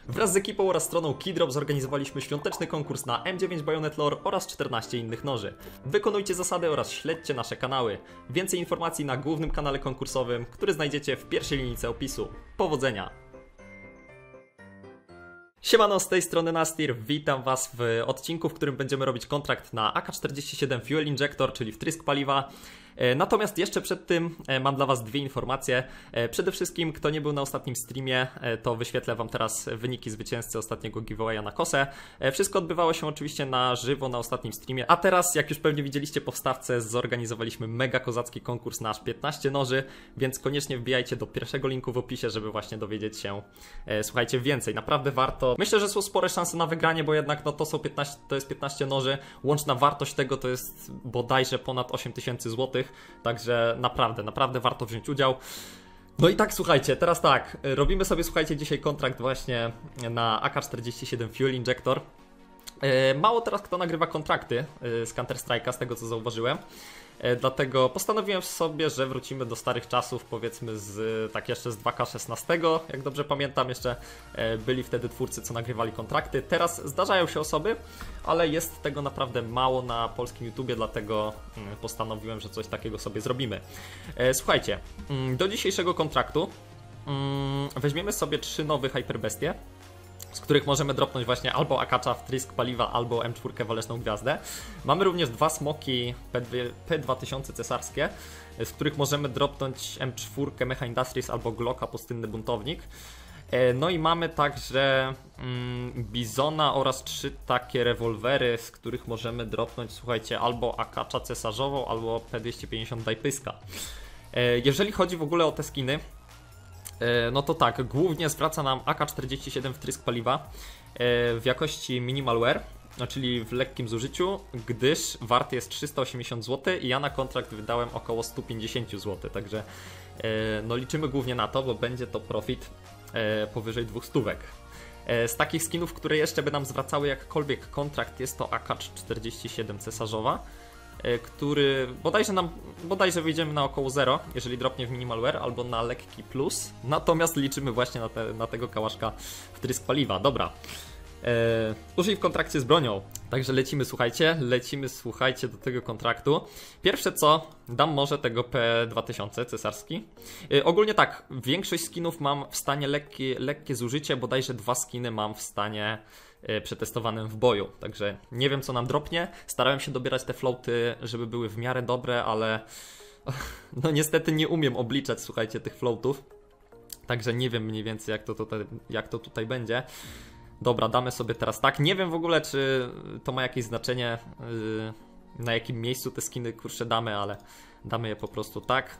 Wraz z ekipą oraz stroną Keydrop zorganizowaliśmy świąteczny konkurs na M9 Bayonet Lore oraz 14 innych noży. Wykonujcie zasady oraz śledźcie nasze kanały. Więcej informacji na głównym kanale konkursowym, który znajdziecie w pierwszej linijce opisu. Powodzenia! Siemano, z tej strony Nastir, witam was w odcinku, w którym będziemy robić kontrakt na AK-47 Fuel Injector, czyli wtrysk paliwa. Natomiast jeszcze przed tym mam dla was dwie informacje. Przede wszystkim, kto nie był na ostatnim streamie, to wyświetlę wam teraz wyniki zwycięzcy ostatniego giveawaya na kosę. Wszystko odbywało się oczywiście na żywo na ostatnim streamie. A teraz, jak już pewnie widzieliście po wstawce, zorganizowaliśmy mega kozacki konkurs na aż 15 noży, więc koniecznie wbijajcie do pierwszego linku w opisie, żeby właśnie dowiedzieć się, słuchajcie, więcej. Naprawdę warto. Myślę, że są spore szanse na wygranie, bo jednak no, to jest 15 noży. Łączna wartość tego to jest bodajże ponad 8000 zł. Także naprawdę warto wziąć udział. No i tak, słuchajcie, teraz tak, robimy sobie, słuchajcie, dzisiaj kontrakt właśnie na AK-47 Fuel Injector. Mało teraz kto nagrywa kontrakty z Counter Strike'a, z tego co zauważyłem. Dlatego postanowiłem sobie, że wrócimy do starych czasów, powiedzmy tak jeszcze z 2K16, jak dobrze pamiętam, jeszcze byli wtedy twórcy, co nagrywali kontrakty. Teraz zdarzają się osoby, ale jest tego naprawdę mało na polskim YouTubie, dlatego postanowiłem, że coś takiego sobie zrobimy. Słuchajcie, do dzisiejszego kontraktu weźmiemy sobie 3 nowe Hyperbestie, z których możemy dropnąć właśnie albo Akacza wtrysk paliwa, albo M4 Waleczną Gwiazdę. Mamy również 2 smoki P2000 cesarskie, z których możemy dropnąć M4 Mecha Industries albo Glocka Pustynny Buntownik. No i mamy także Bizona oraz 3 takie rewolwery, z których możemy dropnąć, słuchajcie, albo Akacza cesarzową, albo P250 Dajpyska. Jeżeli chodzi w ogóle o te skiny, no to tak, głównie zwraca nam AK-47 wtrysk paliwa w jakości minimal wear, czyli w lekkim zużyciu, gdyż warty jest 380 zł i ja na kontrakt wydałem około 150 zł, także no liczymy głównie na to, bo będzie to profit powyżej 200. Z takich skinów, które jeszcze by nam zwracały jakkolwiek kontrakt, jest to AK-47 cesarzowa, który bodajże wyjdziemy na około 0, jeżeli dropnie w minimal wear, albo na lekki plus. Natomiast liczymy właśnie na tego kałaszka wtrysk paliwa. Dobra. Użyj w kontrakcie z bronią. Także lecimy, słuchajcie, do tego kontraktu. Pierwsze co, dam może tego P2000 cesarski. Ogólnie tak, większość skinów mam w stanie lekkie zużycie, bodajże 2 skiny mam w stanie przetestowanym w boju. Także nie wiem co nam dropnie. Starałem się dobierać te floaty, żeby były w miarę dobre, ale no niestety nie umiem obliczać, słuchajcie, tych floatów. Także nie wiem mniej więcej jak to tutaj będzie. Dobra, damy sobie teraz tak. Nie wiem w ogóle, czy to ma jakieś znaczenie, na jakim miejscu te skiny kurczę damy, ale damy je po prostu tak.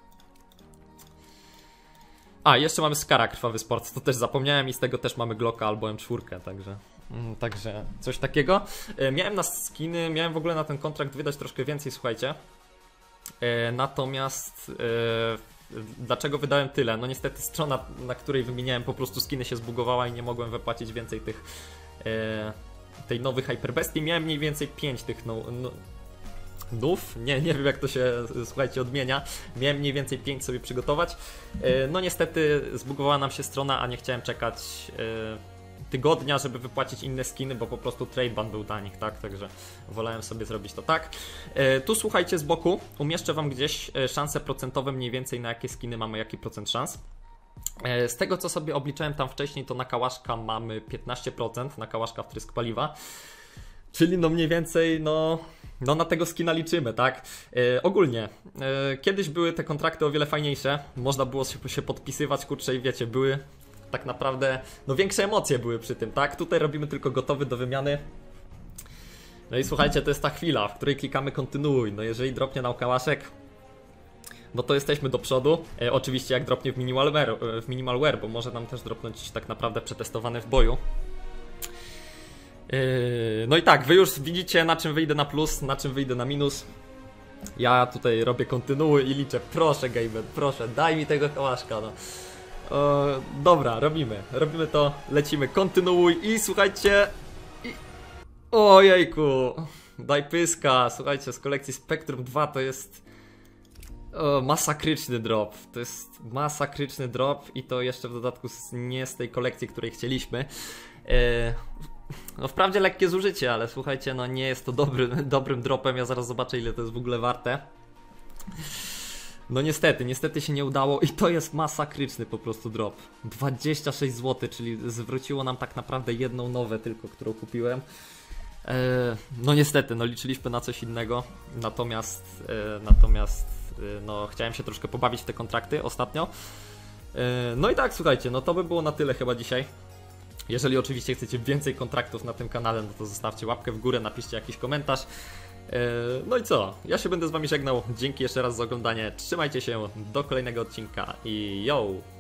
A, jeszcze mamy Skara Krwawy Sport, to też zapomniałem i z tego też mamy Glocka albo M4, także coś takiego. Miałem na skiny, miałem w ogóle na ten kontrakt wydać troszkę więcej, słuchajcie. Natomiast dlaczego wydałem tyle? No niestety strona, na której wymieniałem po prostu skiny, się zbugowała i nie mogłem wypłacić więcej tej nowej Hyperbestii. Miałem mniej więcej 5 tych nów, nie wiem jak to się, słuchajcie, odmienia. Miałem mniej więcej 5 sobie przygotować. No niestety zbugowała nam się strona, a nie chciałem czekać tygodnia, żeby wypłacić inne skiny, bo po prostu trade ban był dla nich, tak? Także wolałem sobie zrobić to tak. Tu słuchajcie, z boku umieszczę wam gdzieś szanse procentowe mniej więcej, na jakie skiny mamy jaki procent szans. Z tego co sobie obliczałem tam wcześniej, to na kałaszka mamy 15%, na kałaszka wtrysk paliwa. Czyli no mniej więcej, no na tego skina liczymy, tak? Ogólnie, kiedyś były te kontrakty o wiele fajniejsze, można było się podpisywać, kurczę, i wiecie, były tak naprawdę, no większe emocje były przy tym, tak? Tutaj robimy tylko gotowy do wymiany. No i słuchajcie, to jest ta chwila, w której klikamy kontynuuj. No jeżeli dropnie nam kałaszek, no to jesteśmy do przodu. Oczywiście jak dropnie w minimal wear, bo może nam też dropnąć tak naprawdę przetestowany w boju. No i tak, wy już widzicie, na czym wyjdę na plus, na czym wyjdę na minus. Ja tutaj robię kontynuuj i liczę. Proszę Gamer, proszę, daj mi tego kałaszka, no. Dobra, robimy to, lecimy, kontynuuj i słuchajcie. Ojejku, Dajpyska, słuchajcie, z kolekcji Spectrum 2 to jest O, masakryczny drop. To jest masakryczny drop i to jeszcze w dodatku nie z tej kolekcji, której chcieliśmy. No wprawdzie lekkie zużycie, ale słuchajcie, no nie jest to dobrym dropem. Ja zaraz zobaczę, ile to jest w ogóle warte. No niestety się nie udało i to jest masakryczny po prostu drop. 26 zł, czyli zwróciło nam tak naprawdę jedną nowę tylko, którą kupiłem. No niestety, no liczyliśmy na coś innego, natomiast no chciałem się troszkę pobawić w te kontrakty ostatnio. No i tak, słuchajcie, no to by było na tyle chyba dzisiaj. Jeżeli oczywiście chcecie więcej kontraktów na tym kanale, no to zostawcie łapkę w górę, napiszcie jakiś komentarz. No i co? Ja się będę z wami żegnał. Dzięki jeszcze raz za oglądanie. Trzymajcie się, do kolejnego odcinka i yo!